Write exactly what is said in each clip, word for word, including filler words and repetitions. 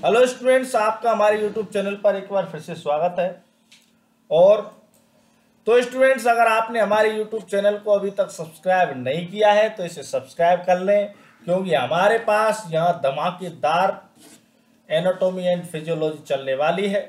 Hello students, आपका हमारे YouTube channel पर एक बार फिर से स्वागत है। और तो स्टूडेंट्स, अगर आपने हमारे यूट्यूब चैनल को अभी तक सब्सक्राइब नहीं किया है तो इसे सब्सक्राइब कर लें, क्योंकि हमारे पास यहाँ धमाकेदार एनाटॉमी एंड फिजियोलॉजी चलने वाली है।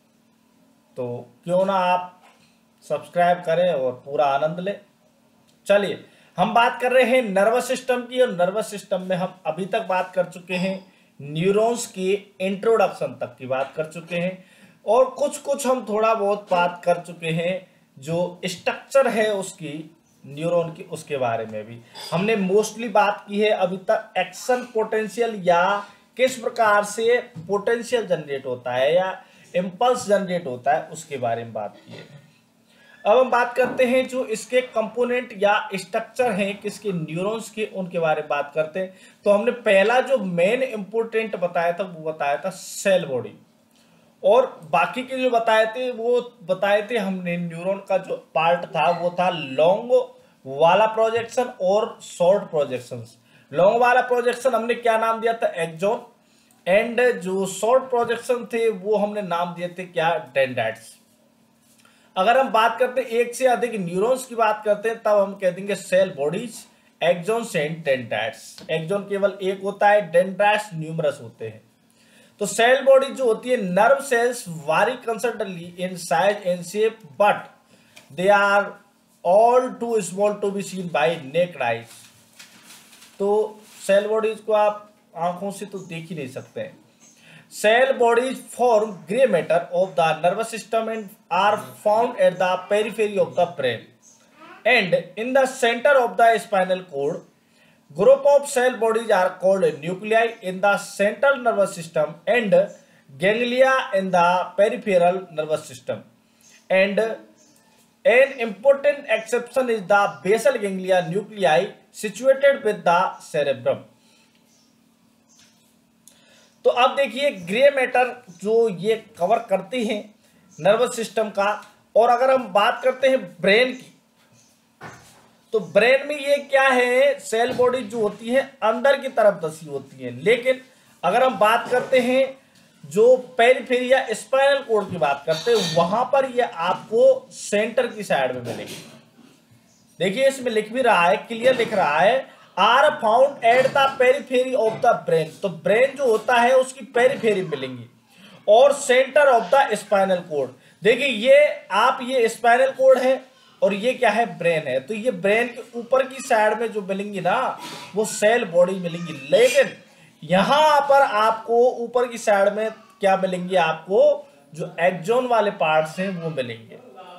तो क्यों ना आप सब्सक्राइब करें और पूरा आनंद लें। चलिए, हम बात कर रहे हैं नर्वस सिस्टम की, और नर्वस सिस्टम में हम अभी तक बात कर चुके हैं न्यूरॉन्स की इंट्रोडक्शन तक की बात कर चुके हैं, और कुछ कुछ हम थोड़ा बहुत बात कर चुके हैं जो स्ट्रक्चर है उसकी न्यूरॉन की, उसके बारे में भी हमने मोस्टली बात की है। अभी तक एक्शन पोटेंशियल या किस प्रकार से पोटेंशियल जनरेट होता है या इम्पल्स जनरेट होता है उसके बारे में बात की है। अब हम बात करते हैं जो इसके कंपोनेंट या स्ट्रक्चर हैं किसके, न्यूरॉन्स के, उनके बारे में बात करते हैं। तो हमने पहला जो मेन इंपोर्टेंट बताया था वो बताया था सेल बॉडी, और बाकी के जो बताए थे वो बताए थे हमने न्यूरॉन का जो पार्ट था वो था लॉन्ग वाला प्रोजेक्शन और शॉर्ट प्रोजेक्शन। लॉन्ग वाला प्रोजेक्शन हमने क्या नाम दिया था, एक्सॉन, एंड जो शॉर्ट प्रोजेक्शन थे वो हमने नाम दिए थे क्या, डेंड्राइट्स। अगर हम बात करते हैं एक से अधिक न्यूरॉन्स की बात करते हैं तब हम कह देंगे cell bodies, axons and dendrites. Axon केवल एक होता है, डेंड्राइट्स न्यूमरस होते हैं। तो सेल बॉडी जो होती है, nerve cells vary considerably in size and shape but they are all too small to be seen by naked eyes. तो सेल बॉडीज को आप आंखों से तो देख ही नहीं सकते हैं। Cell bodies form gray matter of the nervous system and are found at the periphery of the brain and in the center of the spinal cord. Group of cell bodies are called nuclei in the central nervous system and ganglia in the peripheral nervous system. And an important exception is the basal ganglia nuclei situated with the cerebrum. तो अब देखिए, grey matter जो ये cover करती हैं nervous system का। और अगर हम बात करते हैं ब्रेन की, तो ब्रेन में ये क्या है, सेल बॉडी जो होती है अंदर की तरफ धसी होती है। लेकिन अगर हम बात करते हैं जो पेरिफेरी या स्पाइनल कॉर्ड की बात करते हैं, वहां पर ये आपको सेंटर की साइड में मिलेगी। देखिए, इसमें लिख भी रहा है, क्लियर लिख रहा है, are found at the periphery of the brain. तो ब्रेन जो होता है उसकी पेरिफेरी मिलेंगी, और centre of the spinal cord. देखिए, ये आप ये स्पाइनल कॉर्ड है और ये क्या है, ब्रेन है। तो ये ब्रेन के ऊपर की साइड में जो मिलेंगी ना वो सेल बॉडी मिलेंगी। लेकिन यहां पर आपको ऊपर की साइड में क्या मिलेंगी, आपको जो एक्सॉन वाले पार्ट्स हैं वो मिलेंगे।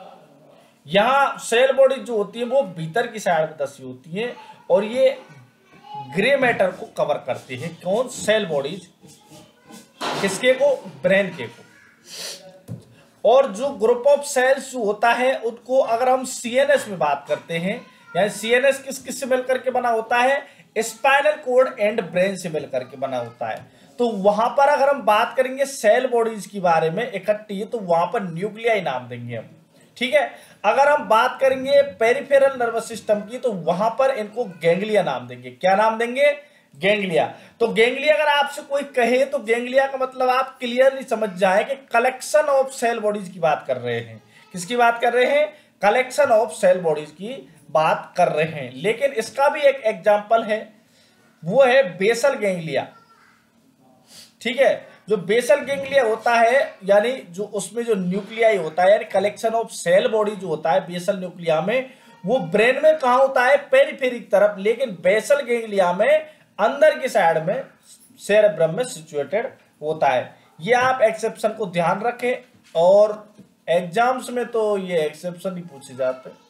यहां सेल बॉडी जो होती है वो भीतर की साइड में दसी होती है, और ये ग्रे मैटर को कवर करती है। कौन, सेल बॉडीज, किसके को, ब्रेन के को। और जो ग्रुप ऑफ सेल्स जो होता है उनको अगर हम सीएनएस में बात करते हैं, यानी सीएनएस किस किस से मिलकर के बना होता है, स्पाइनल कॉर्ड एंड ब्रेन से मिलकर के बना होता है। तो वहां पर अगर हम बात करेंगे सेल बॉडीज के बारे में इकट्ठी, तो वहां पर न्यूक्लियाई नाम देंगे हम, ठीक है। अगर हम बात करेंगे पेरिफेरल नर्वस सिस्टम की, तो वहां पर इनको गैंग्लिया नाम देंगे। क्या नाम देंगे, गैंग्लिया। तो गैंग्लिया अगर आपसे कोई कहे तो गैंग्लिया का मतलब आप क्लियरली समझ जाए कि कलेक्शन ऑफ सेल बॉडीज की बात कर रहे हैं। किसकी बात कर रहे हैं, कलेक्शन ऑफ सेल बॉडीज की बात कर रहे हैं। लेकिन इसका भी एक एग्जाम्पल है, वो है बेसल गैंग्लिया, ठीक है। जो बेसल गैंग्लिया होता है, यानी जो उसमें जो न्यूक्लियाई होता है, यानी कलेक्शन ऑफ सेल बॉडी जो होता है बेसल न्यूक्लिया में, वो ब्रेन में कहां होता है, पेरिफेरी की तरफ। लेकिन बेसल गैंग्लिया में अंदर की साइड में सेरेब्रम में सिचुएटेड होता है। ये आप एक्सेप्शन को ध्यान रखें, और एग्जाम्स में तो ये एक्सेप्शन ही पूछे जाते हैं।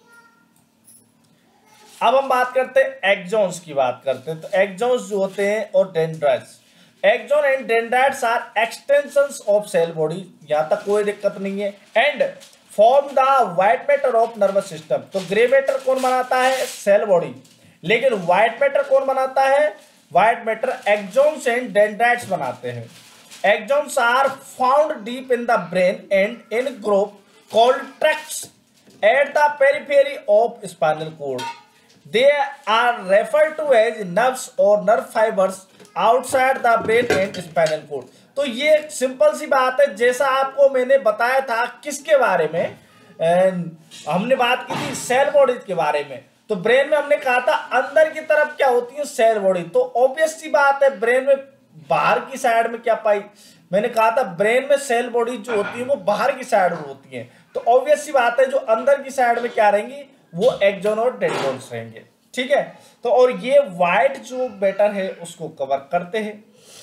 अब हम बात करते हैं एक्सॉन्स की बात करते हैं। तो एक्सॉन्स जो होते हैं और dendrites, axon and dendrites are extensions of cell body, यहां तक कोई दिक्कत नहीं है। And form the white matter of nervous system. तो ग्रे मैटर कौन बनाता है, सेल बॉडी। लेकिन व्हाइट मैटर कौन बनाता है, white matter axons and dendrites बनाते हैं। Axons are found deep in the brain and in group called tracts at the periphery of spinal cord. They are referred to as nerves or nerve fibers outside the brain and spinal cord. तो ये simple सी बात है, जैसा आपको मैंने बताया था किसके बारे में, हमने बात की थी सेल बॉडीज के बारे में। तो ब्रेन में हमने कहा था अंदर की तरफ क्या होती है सेल बॉडी। तो ऑब्वियस सी बात है ब्रेन में बाहर की साइड में क्या पाई, मैंने कहा था ब्रेन में सेल बॉडी जो होती है वो बाहर की साइड में होती है। तो ऑब्वियस सी बात है जो अंदर की साइड में क्या रहेंगी वो एक्सॉन और डेंड्रॉन्स रहेंगे। ठीक है, तो और ये व्हाइट जो मैटर है उसको कवर करते हैं,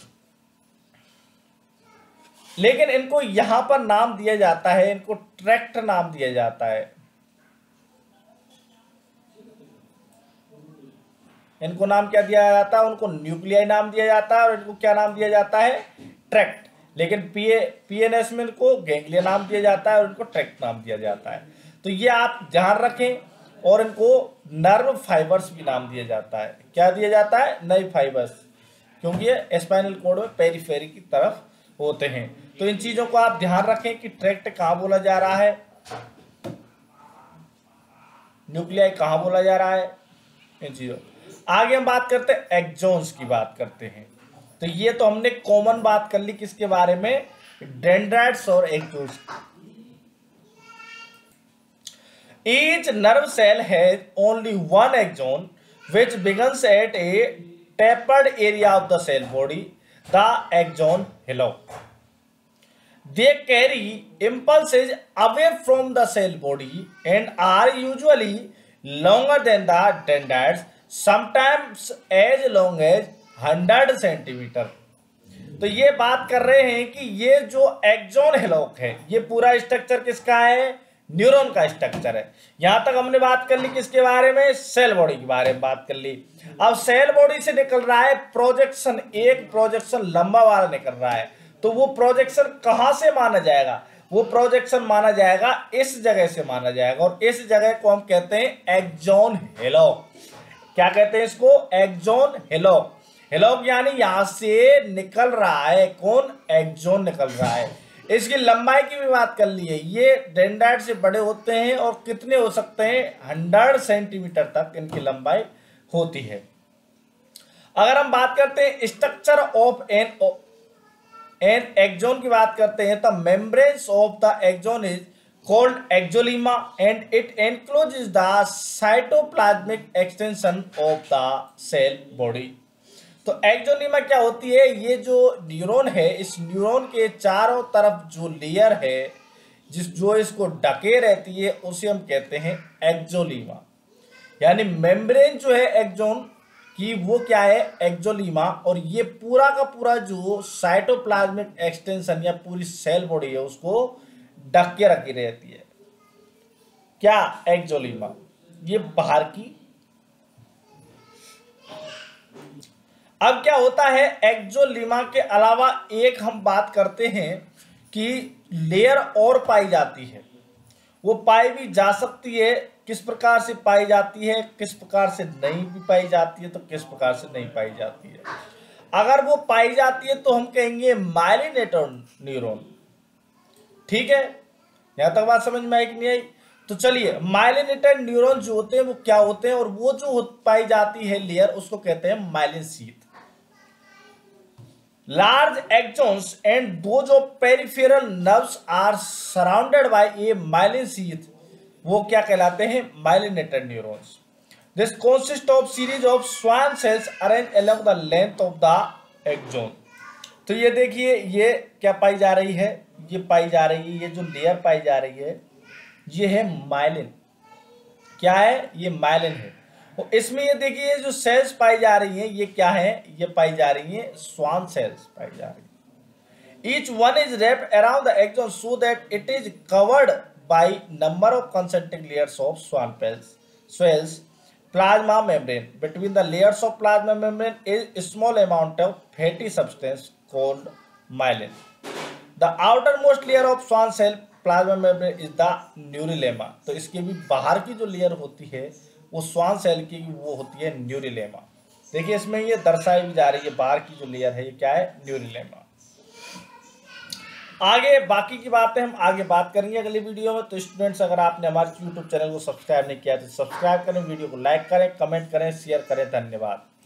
लेकिन इनको यहां पर नाम दिया जाता है, इनको ट्रैक्ट नाम दिया जाता है। इनको नाम क्या दिया जाता है, उनको न्यूक्लियाई नाम दिया जाता है और इनको क्या नाम दिया जाता है, ट्रैक्ट। लेकिन पीए पीएनएस में इनको गैंग्लिया नाम दिया जाता है और इनको ट्रैक्ट नाम दिया जाता है। तो ये आप ध्यान रखें। और इनको नर्व फाइबर्स भी नाम दिया जाता है। क्या दिया जाता है, नर्व फाइबर्स, क्योंकि ये स्पाइनल कॉर्ड में पेरिफेरी की तरफ होते हैं। तो इन चीजों को आप ध्यान रखें कि ट्रैक्ट कहां बोला जा रहा है, न्यूक्लियाई कहां बोला जा रहा है, इन चीजों। आगे हम बात करते हैं एक्सॉन्स की बात करते हैं। तो ये तो हमने कॉमन बात कर ली किसके बारे में, डेंड्राइट्स और axons. Each nerve cell has only one axon which begins at a tapered area of the cell body, the axon hillock. They carry impulses away from the cell body and are usually longer than the dendrites, sometimes as long as hundred centimetre. तो ये बात कर रहे हैं कि ये जो axon hillock है ये पूरा स्ट्रक्चर किसका है, न्यूरॉन का स्ट्रक्चर है। यहां तक हमने बात कर ली किसके बारे में, सेल बॉडी के बारे में बात कर ली। अब सेल बॉडी से निकल रहा है प्रोजेक्शन, एक प्रोजेक्शन लंबा वाला निकल रहा है। तो वो प्रोजेक्शन कहां से माना जाएगा, वो प्रोजेक्शन माना जाएगा इस जगह से माना जाएगा और इस जगह को हम कहते हैं एक्सॉन हिलॉक। क्या कहते हैं इसको, एक्सॉन हिलॉक। हिलॉक यानी यहां से निकल रहा है कौन, एक्सॉन निकल रहा है। इसकी लंबाई की भी बात कर ली है, ये डेंड्राइट से बड़े होते हैं और कितने हो सकते हैं, हंड्रेड सेंटीमीटर तक इनकी लंबाई होती है। अगर हम बात करते हैं structure of an an axon की बात करते हैं तो membranes of the axon is called axolemma and it encloses the cytoplasmic extension of the cell body. तो एक्सोलीमा क्या होती है, ये जो न्यूरॉन है इस न्यूरॉन के चारों तरफ जो लेयर है जिस जो इसको ढके रहती है उसे हम कहते हैं एक्सोलीमा। यानी मेम्ब्रेन जो है एक्सॉन की वो क्या है, एक्सोलीमा। और ये पूरा का पूरा जो साइटोप्लाज्मिक एक्सटेंशन या पूरी सेल बॉडी है उसको ढक के रखी रहती है, क्या, एक्सोलीमा। ये बाहर की। अब क्या होता है, एक्सोलीमा के अलावा एक हम बात करते हैं कि लेयर और पाई जाती है, वो पाई भी जा सकती है। किस प्रकार से पाई जाती है, किस प्रकार से नहीं भी पाई जाती है, तो किस प्रकार से नहीं पाई जाती है। अगर वो पाई जाती है तो हम कहेंगे माइलिनेटेड न्यूरॉन। ठीक है, यहां तक बात समझ में आई कि नहीं आई। तो चलिए, माइलिनेटेड न्यूरॉन जो होते हैं वो क्या होते हैं, और वो जो पाई जाती है लेयर उसको कहते हैं myelin sheath. Large axons and those of peripheral nerves are surrounded by a myelin sheath. वो क्या कहलाते हैं, myelinated neurons. This consists of series of Schwann cells arranged along the length of the axon. तो ये देखिए, ये क्या पाई जा रही है, ये पाई जा रही है, ये जो लेयर पाई जा रही है ये है माइलिन। क्या है, ये माइलिन है। तो इसमें ये देखिए जो सेल्स पाई जा रही हैं ये क्या है, ये पाई जा रही हैं स्वान सेल्स पाई जा रही हैं। Each one is wrapped around the axon so that it is covered by number of concentric layers of Schwann cells. Plasma membrane between the layers of plasma membrane is small amount of fatty substance called myelin. The outermost layer of Schwann cell plasma membrane is the neurilemma. तो इसके भी बाहर की जो layer होती है वो Schwann cell की वो होती है न्यूरिलेमा। देखिए इसमें ये दर्शाई भी जा रही है, बाहर की जो लेयर है ये क्या है, न्यूरिलेमा। आगे बाकी की बातें हम आगे बात करेंगे अगली वीडियो में। तो स्टूडेंट्स, अगर आपने हमारे यूट्यूब चैनल को सब्सक्राइब नहीं किया तो सब्सक्राइब करें, वीडियो को लाइक करें, कमेंट करें, शेयर करें। धन्यवाद।